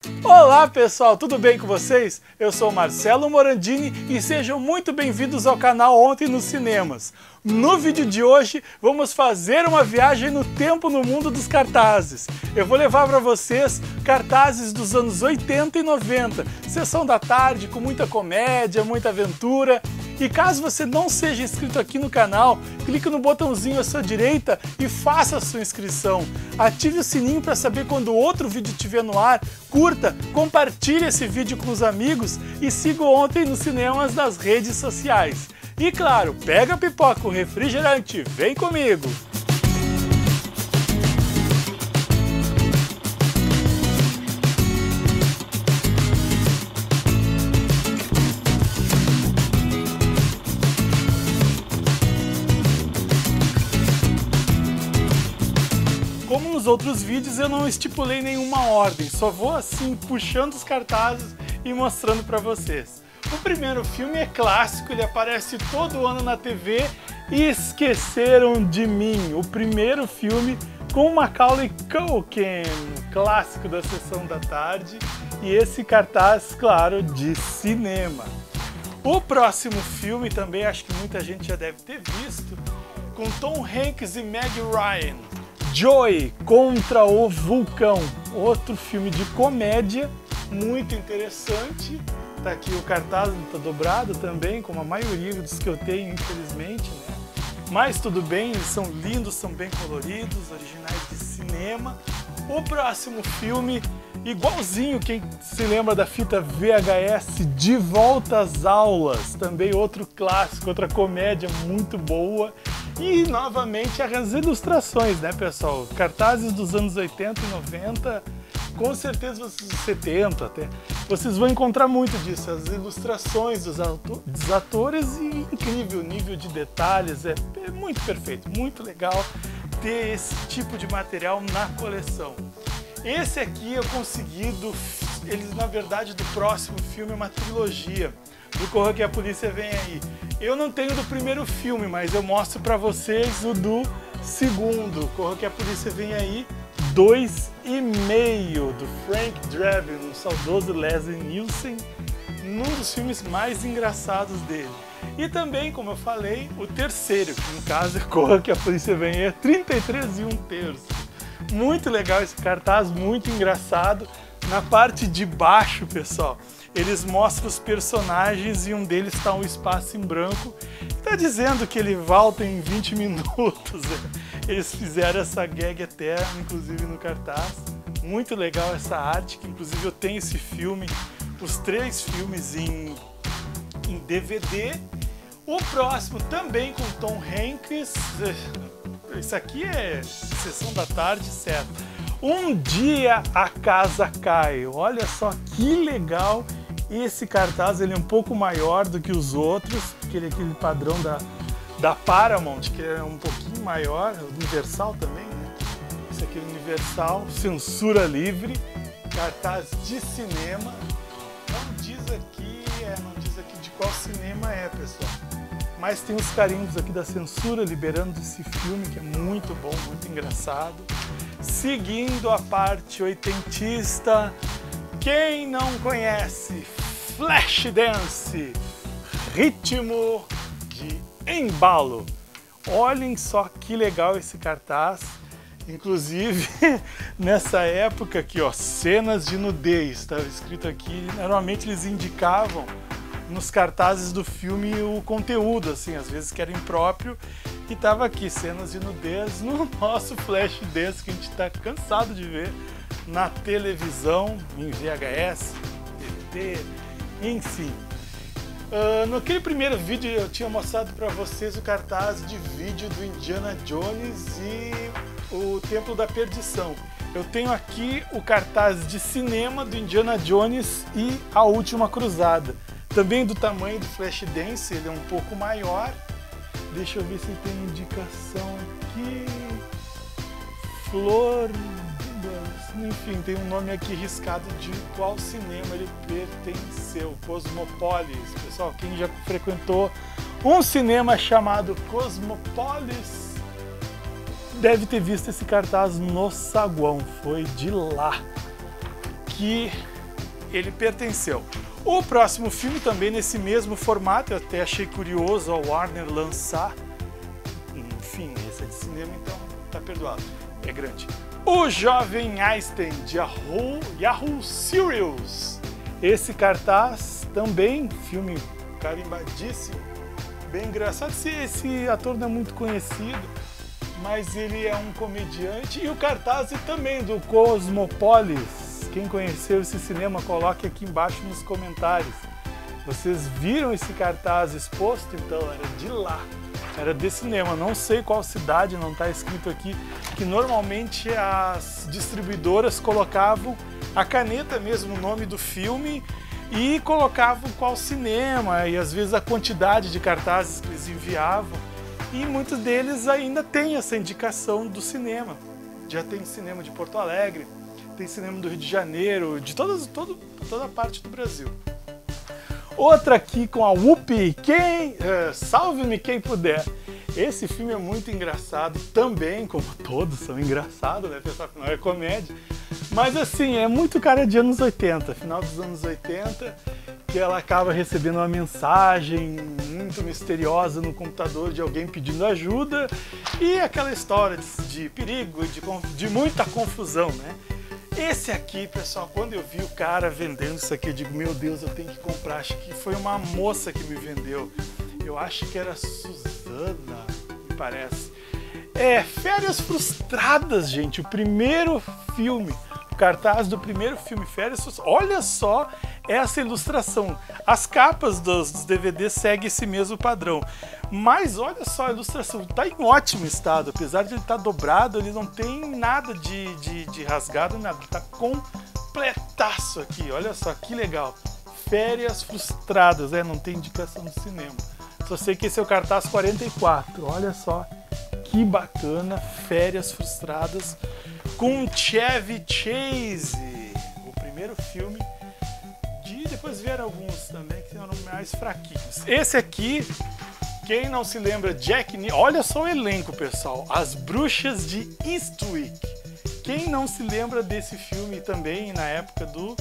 Olá pessoal, tudo bem com vocês? Eu sou Marcelo Morandini e sejam muito bem-vindos ao canal Ontem nos Cinemas. No vídeo de hoje vamos fazer uma viagem no tempo no mundo dos cartazes. Eu vou levar para vocês cartazes dos anos 80 e 90, sessão da tarde com muita comédia, muita aventura. E caso você não seja inscrito aqui no canal, clique no botãozinho à sua direita e faça a sua inscrição. Ative o sininho para saber quando outro vídeo estiver no ar, curta, compartilhe esse vídeo com os amigos e siga o Ontem nos Cinemas nas redes sociais. E claro, pega a pipoca, o refrigerante, vem comigo! Como nos outros vídeos eu não estipulei nenhuma ordem, só vou assim puxando os cartazes e mostrando para vocês. O primeiro filme é clássico, ele aparece todo ano na TV, Esqueceram de Mim, o primeiro filme com Macaulay Culkin, clássico da sessão da tarde, e esse cartaz, claro, de cinema. O próximo filme também acho que muita gente já deve ter visto, com Tom Hanks e Meg Ryan. Joey contra o Vulcão, outro filme de comédia muito interessante. Tá aqui o cartaz, tá dobrado também, como a maioria dos que eu tenho, infelizmente, né? Mas tudo bem, eles são lindos, são bem coloridos, originais de cinema. O próximo filme, igualzinho, quem se lembra da fita VHS, De Volta às Aulas, também outro clássico, outra comédia muito boa. E novamente as ilustrações, né pessoal? Cartazes dos anos 80 e 90, com certeza vocês 70 até, vocês vão encontrar muito disso, as ilustrações dos atores e incrível nível de detalhes, é muito perfeito, muito legal ter esse tipo de material na coleção. Esse aqui eu consegui, eles na verdade do próximo filme é uma trilogia, do Corra que a Polícia Vem Aí. Eu não tenho do primeiro filme, mas eu mostro para vocês o do segundo, Corra que a Polícia Vem Aí 2,5, do Frank Drebin, o saudoso Leslie Nielsen, num dos filmes mais engraçados dele. E também, como eu falei, o terceiro, que no caso é Corra que a Polícia Vem Aí, 33 1/3. Muito legal esse cartaz, muito engraçado. Na parte de baixo, pessoal, eles mostram os personagens e um deles está um espaço em branco. Está dizendo que ele volta em 20 minutos. Eles fizeram essa gag eterna, inclusive no cartaz. Muito legal essa arte, que inclusive eu tenho esse filme, os 3 filmes em DVD. O próximo também com Tom Hanks. Isso aqui é sessão da tarde, certo? Um Dia a Casa Cai. Olha só que legal. Esse cartaz, ele é um pouco maior do que os outros, porque ele é aquele padrão da Paramount, que é um pouquinho maior, Universal também, né? Esse aqui é Universal, censura livre, cartaz de cinema. Não diz aqui de qual cinema é, pessoal. Mas tem os carimbos aqui da censura liberando esse filme, que é muito bom, muito engraçado. Seguindo a parte oitentista, quem não conhece Flashdance, ritmo de embalo. Olhem só que legal esse cartaz. Inclusive, nessa época aqui, ó, cenas de nudez, estava escrito aqui. Normalmente eles indicavam nos cartazes do filme o conteúdo, assim, às vezes que era impróprio, e tava aqui, cenas de nudez no nosso Flashdance, que a gente tá cansado de ver na televisão, em VHS, DVD, enfim. Naquele primeiro vídeo eu tinha mostrado para vocês o cartaz de vídeo do Indiana Jones e o Templo da Perdição. Eu tenho aqui o cartaz de cinema do Indiana Jones e A Última Cruzada. Também do tamanho do Flashdance, ele é um pouco maior. Deixa eu ver se tem indicação aqui. Flor... Enfim, tem um nome aqui riscado de qual cinema ele pertenceu. Cosmopolis. Pessoal, quem já frequentou um cinema chamado Cosmopolis deve ter visto esse cartaz no saguão. Foi de lá que ele pertenceu. O próximo filme também nesse mesmo formato, eu até achei curioso a Warner lançar. Enfim, esse é de cinema, então tá perdoado, é grande. O Jovem Einstein, de Yahoo Serials. Esse cartaz também, filme carimbadíssimo, bem engraçado. Esse ator não é muito conhecido, mas ele é um comediante. E o cartaz também do Cosmopolis. Quem conheceu esse cinema, coloque aqui embaixo nos comentários. Vocês viram esse cartaz exposto? Então era de lá, era desse cinema. Não sei qual cidade, não está escrito aqui, que normalmente as distribuidoras colocavam a caneta mesmo, o nome do filme, e colocavam qual cinema e às vezes a quantidade de cartazes que eles enviavam. E muitos deles ainda têm essa indicação do cinema. Já tem cinema de Porto Alegre, tem cinema do Rio de Janeiro, de toda a parte do Brasil. Outra aqui com a Whoopi, salve-me quem puder. Esse filme é muito engraçado também, como todos são engraçados, né? Pessoal, não é comédia. Mas assim, é muito cara de anos 80, final dos anos 80, que ela acaba recebendo uma mensagem muito misteriosa no computador de alguém pedindo ajuda, e aquela história de perigo, de muita confusão, né? Esse aqui, pessoal, quando eu vi o cara vendendo isso aqui, eu digo, meu Deus, eu tenho que comprar. Acho que foi uma moça que me vendeu. Eu acho que era Suzana, me parece. Férias Frustradas, gente, o primeiro filme. O cartaz do primeiro filme, Férias Frustradas. Olha só essa ilustração. As capas dos DVDs seguem esse mesmo padrão. Mas olha só a ilustração, está em ótimo estado. Apesar de ele estar dobrado, ele não tem nada de rasgado, nada. Está completaço aqui. Olha só que legal. Férias Frustradas, não tem indicação do cinema. Só sei que esse é o cartaz 44. Olha só que bacana. Férias Frustradas com Chevy Chase. O primeiro filme. Depois vieram alguns também que eram mais fraquinhos. Esse aqui, quem não se lembra, Jack Nicholson. Olha só o elenco, pessoal. As Bruxas de Eastwick. Quem não se lembra desse filme também na época do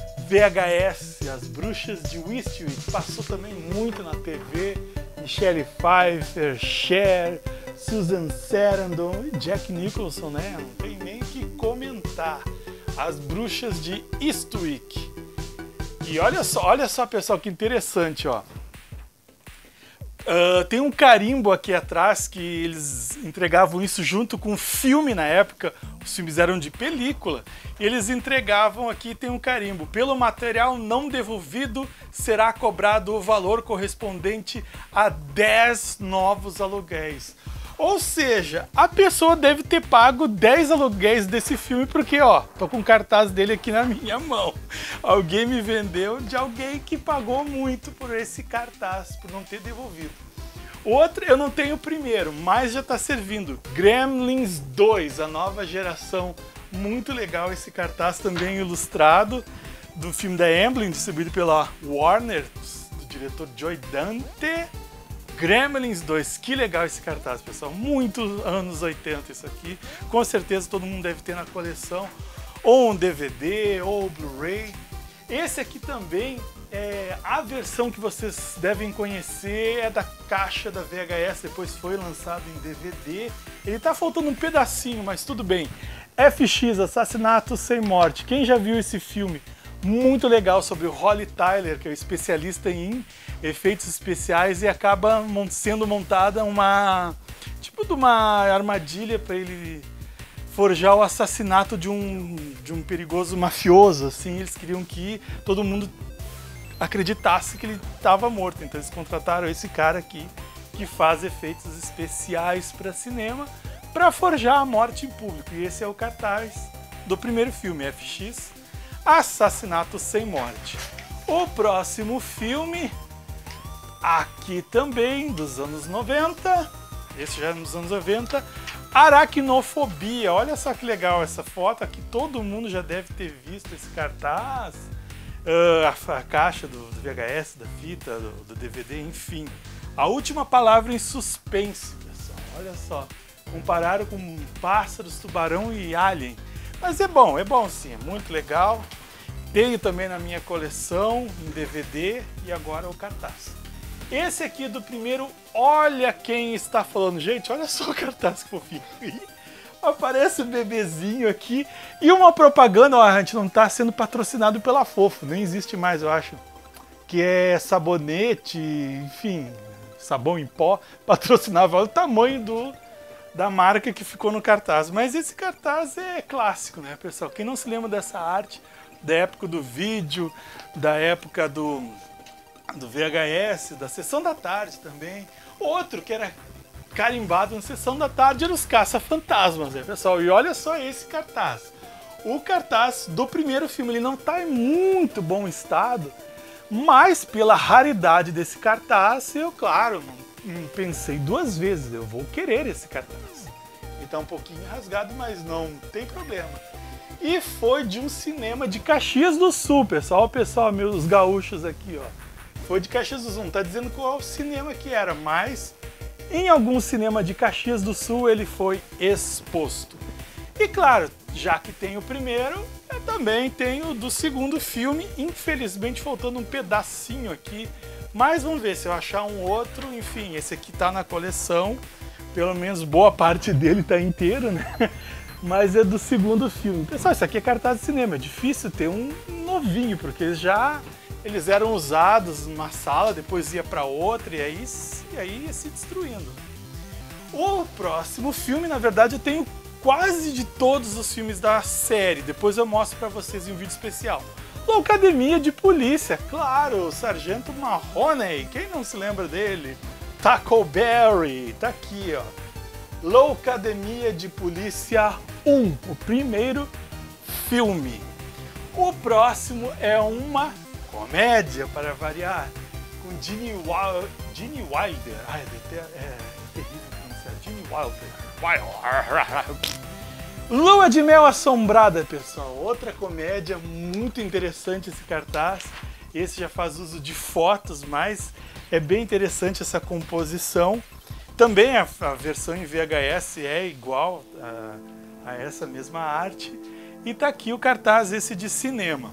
VHS, As Bruxas de Eastwick. Passou também muito na TV. Michelle Pfeiffer, Cher, Susan Sarandon e Jack Nicholson, né? Não tem nem o que comentar. As Bruxas de Eastwick. E olha só, pessoal, que interessante, ó. Tem um carimbo aqui atrás que eles entregavam isso junto com o filme na época. Os filmes eram de película. E eles entregavam aqui, tem um carimbo. Pelo material não devolvido, será cobrado o valor correspondente a 10 novos aluguéis. Ou seja, a pessoa deve ter pago 10 aluguéis desse filme, porque, ó, tô com o cartaz dele aqui na minha mão. Alguém me vendeu de alguém que pagou muito por esse cartaz, por não ter devolvido. Outra, eu não tenho o primeiro, mas já tá servindo. Gremlins 2, a nova geração. Muito legal esse cartaz também ilustrado, do filme da Amblin, distribuído pela Warner, do diretor Joe Dante. Gremlins 2, que legal esse cartaz, pessoal, muito anos 80 isso aqui, com certeza todo mundo deve ter na coleção, ou um DVD, ou Blu-ray. Esse aqui também, a versão que vocês devem conhecer é da caixa da VHS, depois foi lançado em DVD, ele tá faltando um pedacinho, mas tudo bem. FX, Assassinato Sem Morte, quem já viu esse filme? Muito legal, sobre o Holly Tyler, que é o especialista em efeitos especiais, e acaba sendo montada uma armadilha para ele forjar o assassinato de um perigoso mafioso. Assim, eles queriam que todo mundo acreditasse que ele estava morto, então eles contrataram esse cara aqui que faz efeitos especiais para cinema para forjar a morte em público, e esse é o cartaz do primeiro filme, FX, Assassinato Sem Morte. O próximo filme, aqui também, dos anos 90, esse já é nos anos 90, Aracnofobia. Olha só que legal essa foto, aqui todo mundo já deve ter visto esse cartaz, a caixa do VHS, da fita, do DVD, enfim. A Última Palavra em Suspense, pessoal, olha só, compararam com Pássaros, Tubarão e Alien. Mas é bom sim, é muito legal. Tenho também na minha coleção, em DVD, e agora o cartaz. Esse aqui do primeiro, olha quem está falando. Gente, olha só o cartaz que fofinho. Aparece o bebezinho aqui e uma propaganda, ó, a gente não está sendo patrocinado pela Fofo, nem existe mais, eu acho. Que é sabonete, enfim, sabão em pó, patrocinava. Olha o tamanho da marca que ficou no cartaz. Mas esse cartaz é clássico, né, pessoal? Quem não se lembra dessa arte, da época do vídeo, da época do VHS, da Sessão da Tarde também. Outro que era carimbado na Sessão da Tarde era os Caça-Fantasmas, né, pessoal? E olha só esse cartaz. O cartaz do primeiro filme, ele não está em muito bom estado, mas pela raridade desse cartaz, eu, claro, pensei duas vezes, eu vou querer esse cartaz. Ele tá um pouquinho rasgado, mas não tem problema. E foi de um cinema de Caxias do Sul, pessoal. Ó, pessoal, meus gaúchos aqui, ó. Foi de Caxias do Sul, não tá dizendo qual cinema que era, mas em algum cinema de Caxias do Sul ele foi exposto. E claro, já que tem o primeiro, eu também tenho do segundo filme, infelizmente faltando um pedacinho aqui, mas vamos ver se eu achar um outro. Enfim, esse aqui tá na coleção, pelo menos boa parte dele tá inteiro, né? Mas é do segundo filme. Pessoal, isso aqui é cartaz de cinema, é difícil ter um novinho, porque eles eram usados numa sala, depois ia para outra, e aí ia se destruindo. O próximo filme, na verdade, eu tenho quase de todos os filmes da série, depois eu mostro para vocês em um vídeo especial. Loucademia de Polícia, claro, o Sargento Mahoney, quem não se lembra dele? Tackleberry, tá aqui, ó. Loucademia de Polícia 1, o primeiro filme. O próximo é uma comédia, para variar, com Gene Wilder. Ai, é terrível pronunciar. Gene Wilder. Lua de Mel Assombrada, pessoal. Outra comédia muito interessante esse cartaz. Esse já faz uso de fotos, mas é bem interessante essa composição. Também a versão em VHS é igual a essa mesma arte. E tá aqui o cartaz esse de cinema.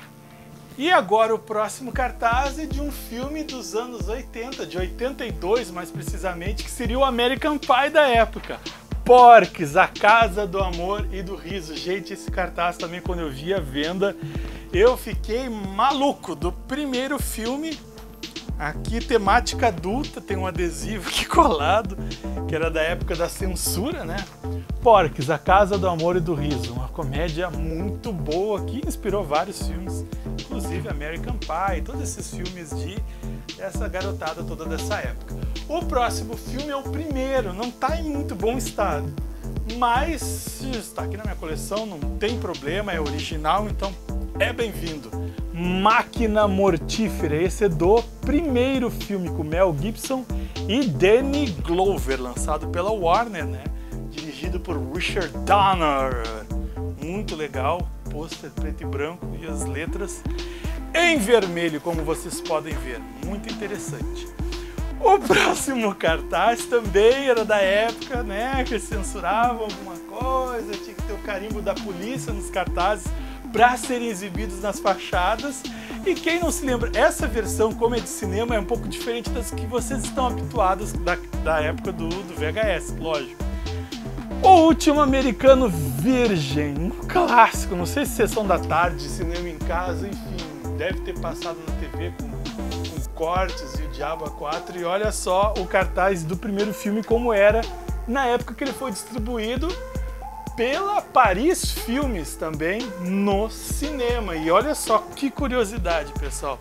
E agora o próximo cartaz é de um filme dos anos 80, de 82 mais precisamente, que seria o American Pie da época. Porques, A Casa do Amor e do Riso. Gente, esse cartaz também, quando eu vi a venda, eu fiquei maluco. Do primeiro filme, aqui temática adulta, tem um adesivo aqui colado, que era da época da censura, né? Porques, A Casa do Amor e do Riso, uma comédia muito boa que inspirou vários filmes, inclusive American Pie, todos esses filmes dessa garotada toda dessa época. O próximo filme é o primeiro, não está em muito bom estado, mas está aqui na minha coleção, não tem problema, é original, então é bem-vindo. Máquina Mortífera, esse é do primeiro filme com Mel Gibson e Danny Glover, lançado pela Warner, né? Dirigido por Richard Donner. Muito legal, pôster preto e branco e as letras em vermelho, como vocês podem ver. Muito interessante. O próximo cartaz também era da época, né? Que censuravam alguma coisa, tinha que ter o carimbo da polícia nos cartazes para serem exibidos nas fachadas. E quem não se lembra, essa versão, como é de cinema, é um pouco diferente das que vocês estão habituados da época do VHS, lógico. O Último Americano Virgem, um clássico, não sei se Sessão da Tarde, cinema em casa, enfim, deve ter passado na TV com cortes e o Diabo a 4. E olha só o cartaz do primeiro filme como era na época que ele foi distribuído pela Paris Filmes também no cinema. E olha só que curiosidade, pessoal.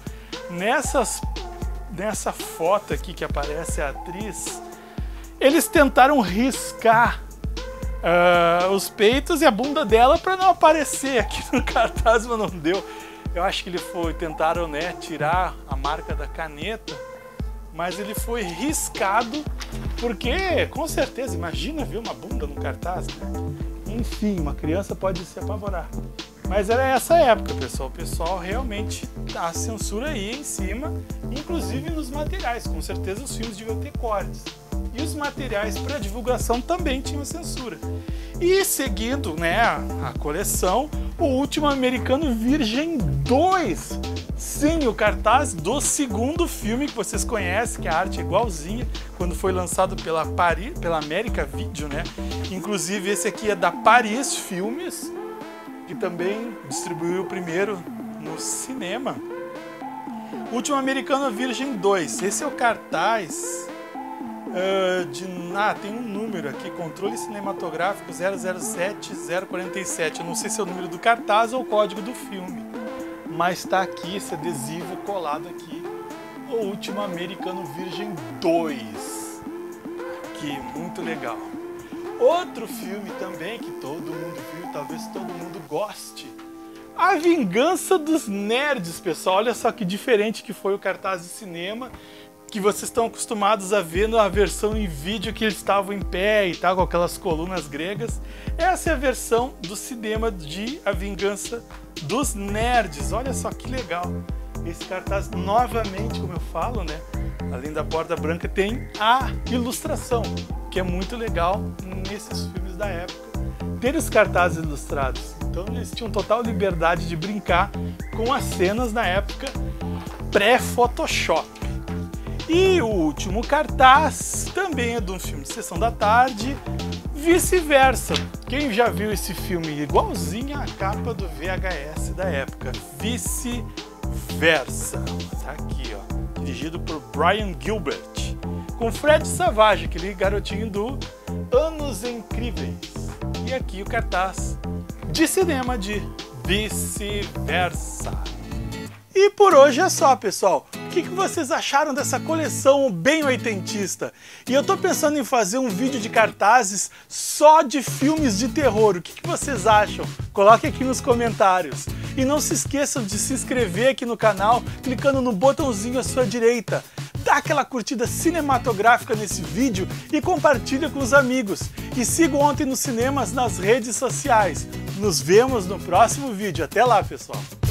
Nessa foto aqui que aparece a atriz, eles tentaram riscar os peitos e a bunda dela para não aparecer aqui no cartaz, mas não deu. Eu acho que tentaram, né, tirar a marca da caneta, mas ele foi riscado porque, com certeza, imagina ver uma bunda no cartaz, né? Enfim, uma criança pode se apavorar. Mas era essa época, pessoal. O pessoal realmente a censura aí em cima, inclusive nos materiais. Com certeza os filmes deviam ter cortes. E os materiais para divulgação também tinham censura. E seguindo, né, a coleção, O Último Americano Virgem 2. Sim, o cartaz do segundo filme que vocês conhecem, que a arte é igualzinha, quando foi lançado pela América Video, né? Inclusive esse aqui é da Paris Filmes, que também distribuiu o primeiro no cinema. Último Americano Virgem 2. Esse é o cartaz tem um número aqui, controle cinematográfico 007047. Eu não sei se é o número do cartaz ou o código do filme, mas está aqui esse adesivo colado aqui. O Último Americano Virgem 2. Aqui, muito legal. Outro filme também que todo mundo viu, talvez todo mundo goste. A Vingança dos Nerds, pessoal. Olha só que diferente que foi o cartaz de cinema, que vocês estão acostumados a ver na versão em vídeo, que eles estavam em pé e tal, com aquelas colunas gregas. Essa é a versão do cinema de A Vingança dos Nerds. Olha só que legal. Esse cartaz, novamente, como eu falo, né? Além da borda branca, tem a ilustração, que é muito legal nesses filmes da época, ter os cartazes ilustrados. Então eles tinham total liberdade de brincar com as cenas na época pré-Photoshop. E o último cartaz também é de um filme de Sessão da Tarde, Vice-Versa. Quem já viu esse filme igualzinho à capa do VHS da época? Vice-Versa. Tá aqui, ó. Dirigido por Brian Gilbert. Com Fred Savage, aquele garotinho do Anos Incríveis. E aqui o cartaz de cinema de Vice-Versa. E por hoje é só, pessoal. O que vocês acharam dessa coleção bem oitentista? E eu tô pensando em fazer um vídeo de cartazes só de filmes de terror. O que vocês acham? Coloque aqui nos comentários. E não se esqueçam de se inscrever aqui no canal, clicando no botãozinho à sua direita. Dá aquela curtida cinematográfica nesse vídeo e compartilha com os amigos. E siga o Ontem nos Cinemas nas redes sociais. Nos vemos no próximo vídeo. Até lá, pessoal!